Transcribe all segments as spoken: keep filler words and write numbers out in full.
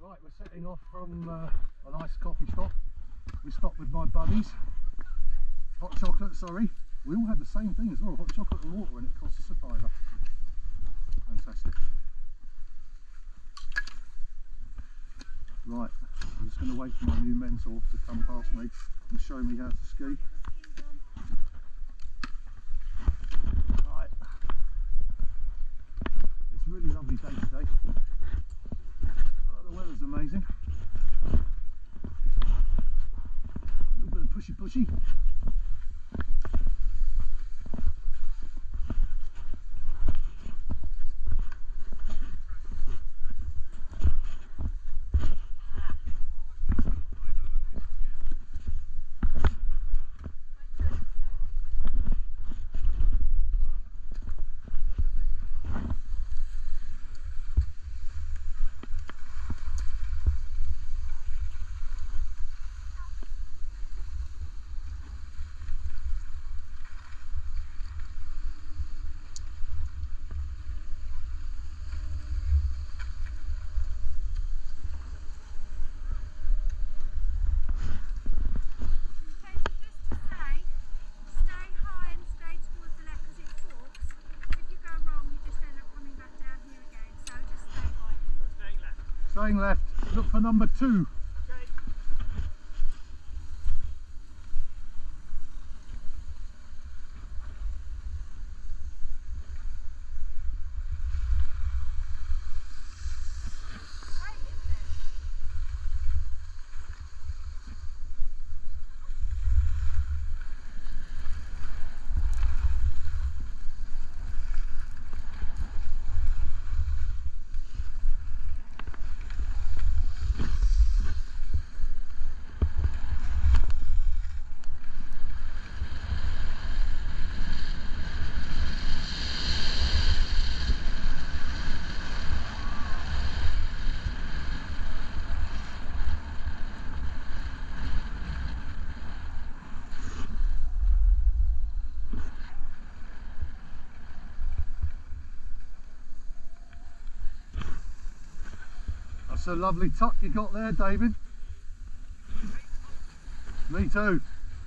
Right, we're setting off from uh, a nice coffee shop. We stopped with my buddies. Hot chocolate, sorry. We all had the same thing as well, hot chocolate and water, and it cost us a fiver. Fantastic. Right, I'm just going to wait for my new mentor to come past me and show me how to ski. Right. It's a really lovely day today. Oh, the weather's amazing. A little bit of pushy pushy. Staying left, look for number two. Okay. That's a lovely tuck you got there, David. Me too.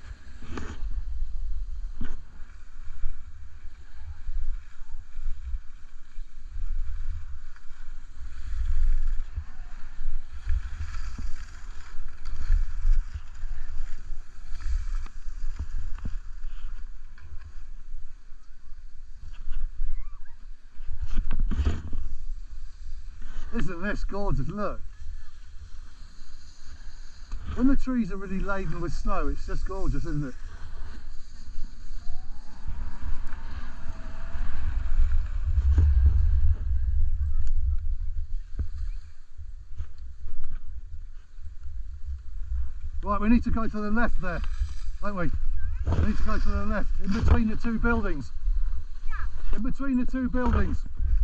Isn't this gorgeous? Look. When the trees are really laden with snow, it's just gorgeous, isn't it? Right, we need to go to the left there, don't we? We need to go to the left, in between the two buildings. In between the two buildings.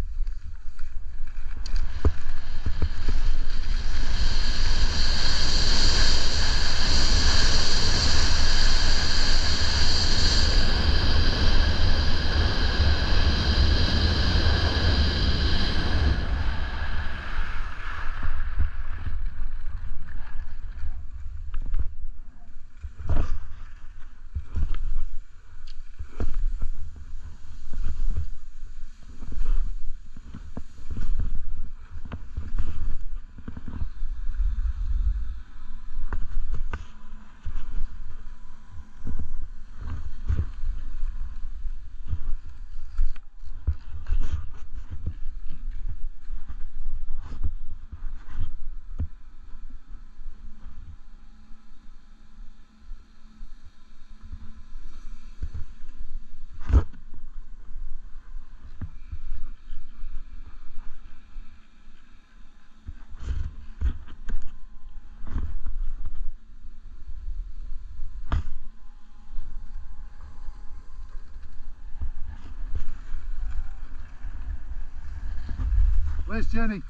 Where's Jenny?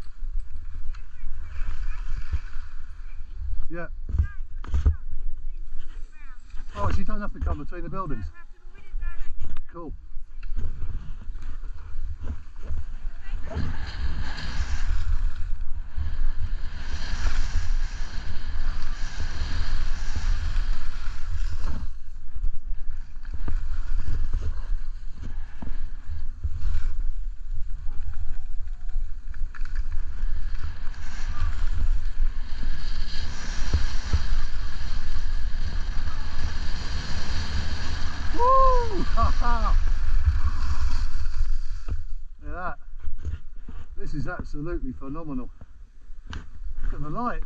Yeah. Oh, she doesn't have to come between the buildings. Cool. Absolutely phenomenal. Look at the light.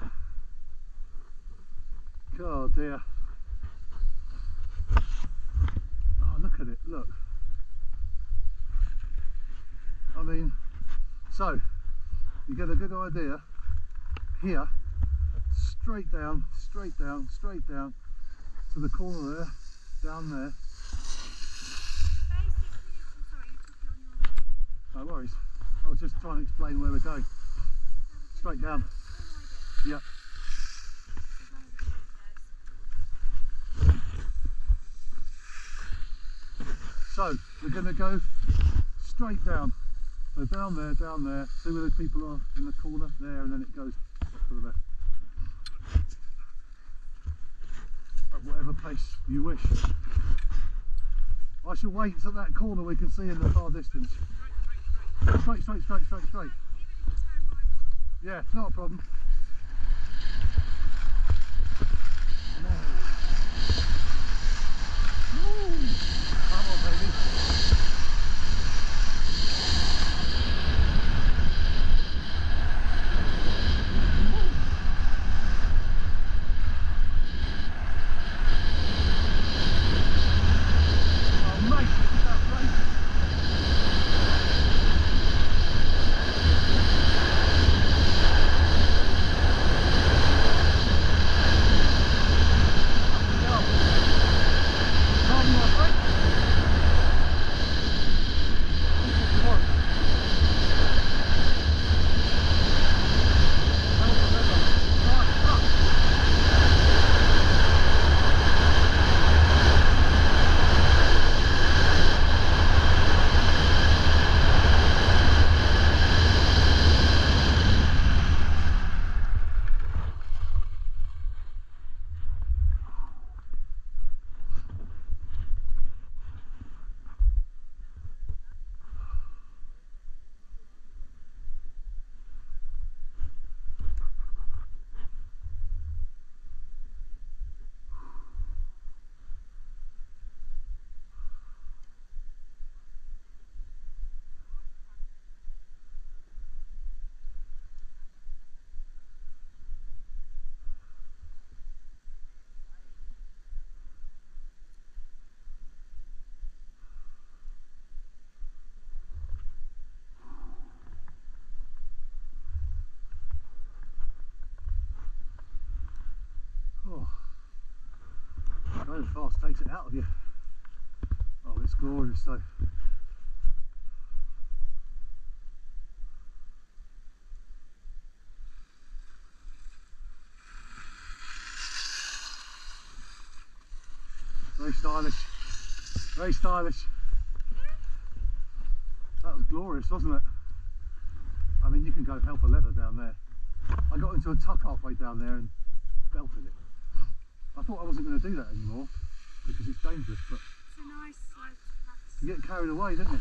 Oh dear. Oh, look at it, look. I mean, so you get a good idea here, straight down, straight down, straight down to the corner there, down there. No worries. I was just trying to explain where we're going. Straight down. Yep. So we're going to go straight down. So down there, down there. See where the people are in the corner there, and then it goes off to the left. At whatever pace you wish. I shall wait till that corner we can see in the far distance. Straight, straight, straight, straight, straight. Yeah, not a problem. Come on, baby. Going fast takes it out of you. Oh, it's glorious though. Very stylish. Very stylish. That was glorious, wasn't it? I mean, you can go hell for leather down there. I got into a tuck halfway down there and belted it. I thought I wasn't going to do that anymore because it's dangerous, but it's a nice slope. You get carried away, don't you?